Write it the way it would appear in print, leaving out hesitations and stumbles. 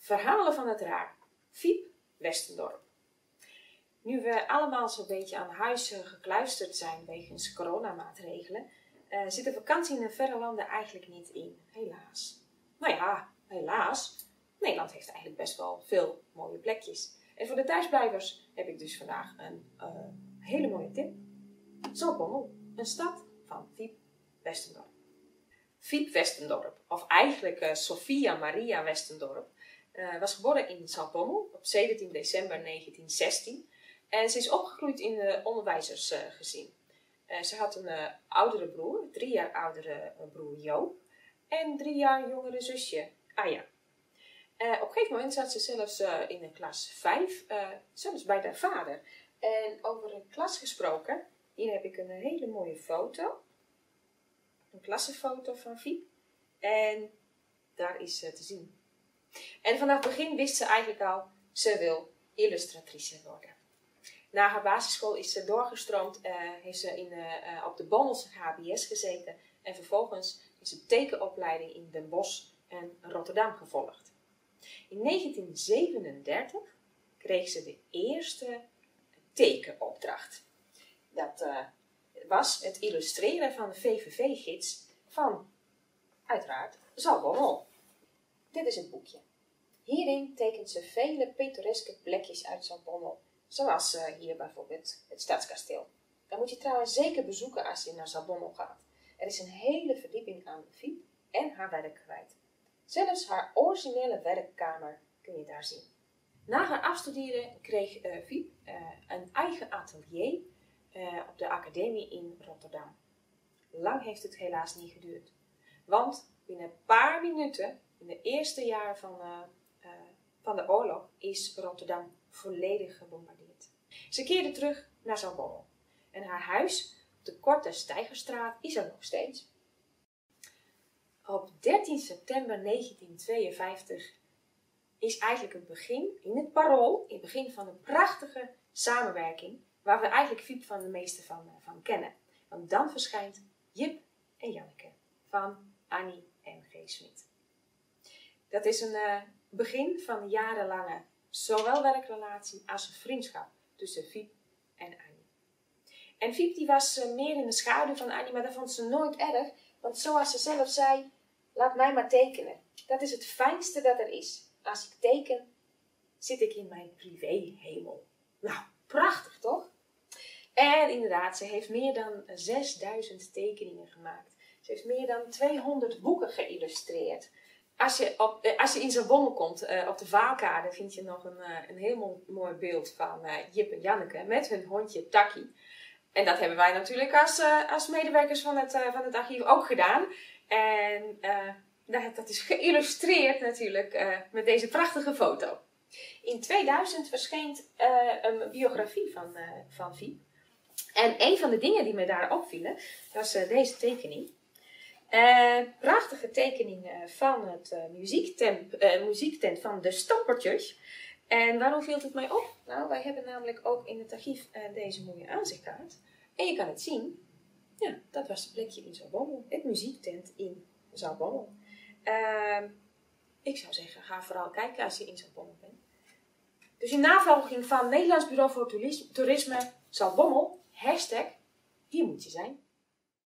Verhalen van het raar. Fiep Westendorp. Nu we allemaal zo'n beetje aan huis gekluisterd zijn wegens coronamaatregelen, zit de vakantie in de verre landen eigenlijk niet in, helaas. Nou ja, helaas. Nederland heeft eigenlijk best wel veel mooie plekjes. En voor de thuisblijvers heb ik dus vandaag een hele mooie tip. Zaltbommel, een stad van Fiep Westendorp. Fiep Westendorp, of eigenlijk Sophia Maria Westendorp, was geboren in Zaltbommel op 17 december 1916. En ze is opgegroeid in een onderwijzersgezin. Ze had een oudere broer, 3 jaar oudere broer Joop, en 3 jaar jongere zusje Aya. Op een gegeven moment zat ze zelfs in de klas 5, zelfs bij haar vader. En over een klas gesproken, hier heb ik een hele mooie foto. Een klassenfoto van Fiep. En daar is ze te zien. En vanaf het begin wist ze eigenlijk al, ze wil illustratrice worden. Na haar basisschool is ze doorgestroomd, heeft ze op de Bommelse HBS gezeten. En vervolgens is ze tekenopleiding in Den Bosch en Rotterdam gevolgd. In 1937 kreeg ze de eerste tekenopdracht. Dat was het illustreren van de VVV-gids van, uiteraard, Zaltbommel. Dit is het boekje. Hierin tekent ze vele pittoreske plekjes uit Zaltbommel, zoals hier bijvoorbeeld het Stadskasteel. Dat moet je trouwens zeker bezoeken als je naar Zaltbommel gaat. Er is een hele verdieping aan Fiep en haar werk kwijt. Zelfs haar originele werkkamer kun je daar zien. Na haar afstuderen kreeg Fiep een eigen atelier op de academie in Rotterdam. Lang heeft het helaas niet geduurd. Want binnen een paar minuten, in de eerste jaren van de oorlog, is Rotterdam volledig gebombardeerd. Ze keerde terug naar Zaltbommel. En haar huis op de Korte Steigerstraat is er nog steeds. Op 13 september 1952 is eigenlijk het begin, in het Parool, het begin van een prachtige samenwerking, waar we eigenlijk Fiep van de meeste van kennen. Want dan verschijnt Jip en Janneke van Annie M. G. Smit. Dat is een begin van een jarenlange zowel werkrelatie als een vriendschap tussen Fiep en Annie. En Fiep die was meer in de schaduw van Annie, maar dat vond ze nooit erg, want zoals ze zelf zei, laat mij maar tekenen. Dat is het fijnste dat er is. Als ik teken, zit ik in mijn privéhemel. Nou, prachtig toch? En inderdaad, ze heeft meer dan 6000 tekeningen gemaakt. Ze heeft meer dan 200 boeken geïllustreerd. Als je in Zaltbommel komt, op de Vaalkade, vind je nog een heel mooi beeld van Jip en Janneke met hun hondje Takkie. En dat hebben wij natuurlijk als medewerkers van het archief ook gedaan. En dat is geïllustreerd natuurlijk met deze prachtige foto. In 2000 verscheen een biografie van Fiep. En een van de dingen die me daar opvielen, was deze tekening. Prachtige tekening van het muziektent van de Stampertjes. En waarom viel het mij op? Nou, wij hebben namelijk ook in het archief deze mooie aanzichtkaart. En je kan het zien. Ja, dat was het plekje in Zaltbommel. Het muziektent in Zaltbommel. Ik zou zeggen, ga vooral kijken als je in Zaltbommel bent. Dus in navolging van Nederlands Bureau voor Toerisme Zaltbommel, #, hier moet je zijn.